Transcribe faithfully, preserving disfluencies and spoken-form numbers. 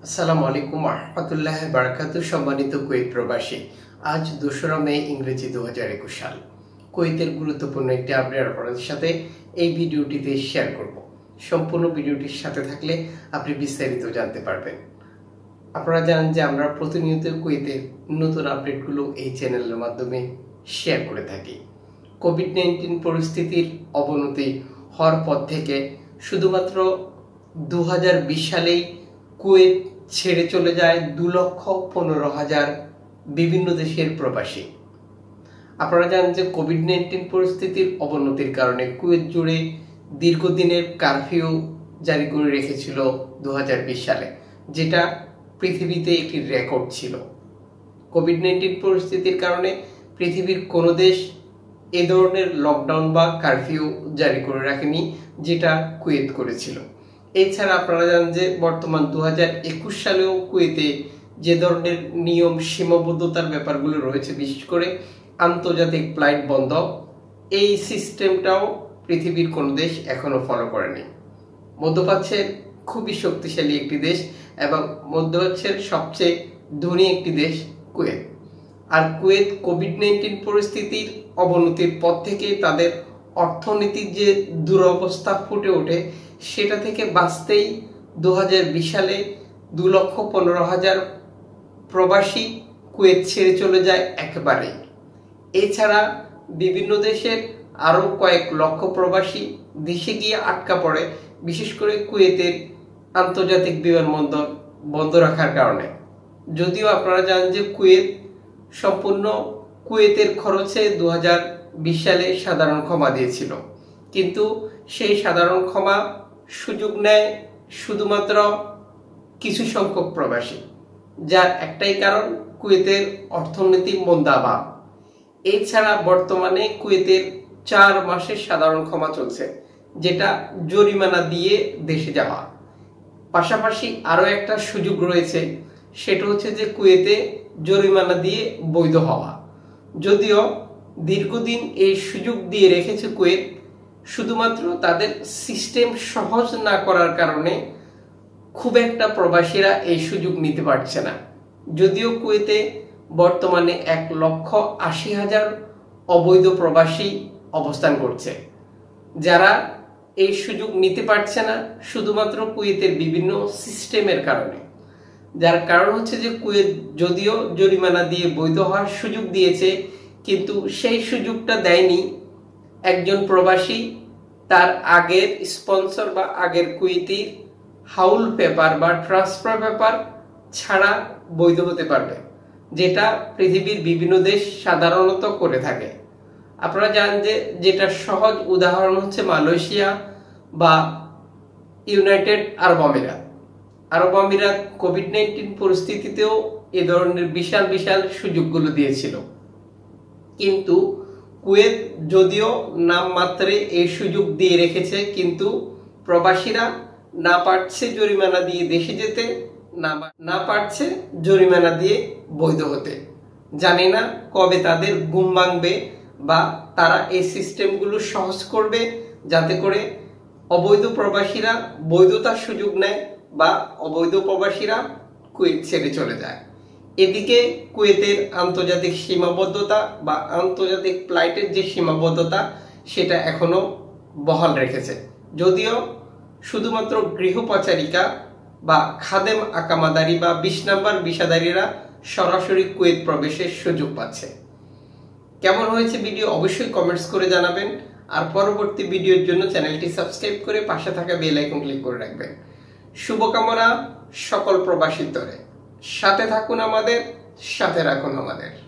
আসসালামু আলাইকুম রহমতুল্লাহ বারাকাতু। সম্মানিত কুয়েত প্রবাসী, আজ দোসরা মে ইংরেজি দু হাজার একুশ সাল। কুয়েতের গুরুত্বপূর্ণ একটি আপডেট আপনাদের সাথে এই ভিডিওটিতে শেয়ার করব। সম্পূর্ণ ভিডিওটির সাথে থাকলে আপনি বিস্তারিত জানতে পারবেন। আপনারা জানেন যে আমরা প্রতিনিয়ত কুয়েতের নতুন আপডেটগুলো এই চ্যানেলের মাধ্যমে শেয়ার করে থাকি। কোভিড নাইন্টিন পরিস্থিতির অবনতি হওয়ার পর থেকে শুধুমাত্র দু হাজার বিশ সালেই কুয়েত ছেড়ে চলে যায় দু লক্ষ পনেরো হাজার বিভিন্ন দেশের প্রবাসী। আপনারা জানেন যে কোভিড নাইন্টিন পরিস্থিতির অবনতির কারণে কুয়েত জুড়ে দীর্ঘদিনের কারফিউ জারি করে রেখেছিল দু হাজার বিশ সালে, যেটা পৃথিবীতে একটি রেকর্ড ছিল। কোভিড নাইন্টিন পরিস্থিতির কারণে পৃথিবীর কোনো দেশ এ ধরনের লকডাউন বা কারফিউ জারি করে রাখেনি, যেটা কুয়েত করেছিল। এছাড়া আপনারা জানেন যে বর্তমান দু হাজার একুশ সালেও কুয়েতে যে ধরনের নিয়ম সীমাবদ্ধতার ব্যাপারগুলো রয়েছে, বিশেষ করে আন্তর্জাতিক ফ্লাইট বন্ধ, এই সিস্টেমটাও পৃথিবীর কোনো দেশ এখনো ফলো করেনি। মধ্যপ্রাচ্যের খুবই শক্তিশালী একটি দেশ এবং মধ্যপ্রাচ্যের সবচেয়ে ধনী একটি দেশ কুয়েত। আর কুয়েত কোভিড নাইন্টিন পরিস্থিতির অবনতির পর থেকে তাদের অর্থনীতির যে দুরবস্থা ফুটে ওঠে, সেটা থেকে বাঁচতেই দু হাজার বিশ সালে দু লক্ষ পনেরো হাজার প্রবাসী কুয়েত ছেড়ে চলে যায় একেবারে। এছাড়া বিভিন্ন দেশের আরও কয়েক লক্ষ প্রবাসী দেশে গিয়ে আটকা পড়ে, বিশেষ করে কুয়েতের আন্তর্জাতিক বিমানবন্দর বন্ধ রাখার কারণে। যদিও আপনারা জানেন যে কুয়েত সম্পূর্ণ কুয়েতের খরচে দু হাজার বিশ সালে সাধারণ ক্ষমা দিয়েছিল, কিন্তু সেই সাধারণ ক্ষমা সুযোগ নেয় শুধুমাত্র কিছু সংখ্যক প্রবাসী, যার একটাই কারণ কুয়েতের অর্থনীতি মন্দাভাব। এছাড়া বর্তমানে কুয়েতের চার মাসের সাধারণ ক্ষমা চলছে, যেটা জরিমানা দিয়ে দেশে যাওয়া। পাশাপাশি আরও একটা সুযোগ রয়েছে, সেটা হচ্ছে যে কুয়েতে জরিমানা দিয়ে বৈধ হওয়া। যদিও দীর্ঘদিন এই সুযোগ দিয়ে রেখেছে কুয়েত, শুধুমাত্র তাদের সিস্টেম সহজ না করার কারণে খুব একটা প্রবাসীরা এই সুযোগ নিতে পারছে না। যদিও কুয়েতে বর্তমানে এক লক্ষ আশি হাজার অবৈধ প্রবাসী অবস্থান করছে, যারা এই সুযোগ নিতে পারছে না শুধুমাত্র কুয়েতের বিভিন্ন সিস্টেমের কারণে। যার কারণ হচ্ছে যে কুয়েত যদিও জরিমানা দিয়ে বৈধ হওয়ার সুযোগ দিয়েছে, কিন্তু সেই সুযোগটা দেয়নি একজন প্রবাসী তার আগের স্পন্সর বা আগের কুয়েতি হাউল পেপার বা ট্রান্সফার পেপার ছাড়া বৈধ হতে পারবে, যেটা পৃথিবীর বিভিন্ন দেশ সাধারণত করে থাকে। আপনারা জানেন যে যেটা সহজ উদাহরণ হচ্ছে মালয়েশিয়া বা ইউনাইটেড আরব আমিরাত। আরব আমিরাত কোভিড নাইন্টিন পরিস্থিতিতেও এ ধরনের বিশাল বিশাল সুযোগগুলো দিয়েছিল, কিন্তু কুয়েত যদিও নামমাত্রে এই সুযোগ দিয়ে রেখেছে, কিন্তু প্রবাসীরা না পারছে জরিমানা দিয়ে দেশে যেতে, না পারছে জরিমানা দিয়ে বৈধ হতে। জানি না কবে তাদের ঘুম ভাঙবে বা তারা এই সিস্টেমগুলো সহজ করবে, যাতে করে অবৈধ প্রবাসীরা বৈধতার সুযোগ নেয় বা অবৈধ প্রবাসীরা কুয়েত ছেড়ে চলে যায়। এদিকে কুয়েতের আন্তর্জাতিক সীমাবদ্ধতা বা আন্তর্জাতিক ফ্লাইটের যে সীমাবদ্ধতা, সেটা এখনো বহাল রেখেছে। যদিও শুধুমাত্র গৃহপচারিকা বা খাদেম আকামাদারি বা বিশ নাম্বার ভিসাদারীরা সরাসরি কুয়েত প্রবেশের সুযোগ পাচ্ছে। কেমন হয়েছে ভিডিও অবশ্যই কমেন্টস করে জানাবেন, আর পরবর্তী ভিডিওর জন্য চ্যানেলটি সাবস্ক্রাইব করে পাশে থাকা বেল আইকন ক্লিক করে রাখবেন। শুভকামনা সকল প্রবাসীর তরে। সাথে থাকুন আমাদের, সাথে রাখুন আমাদের।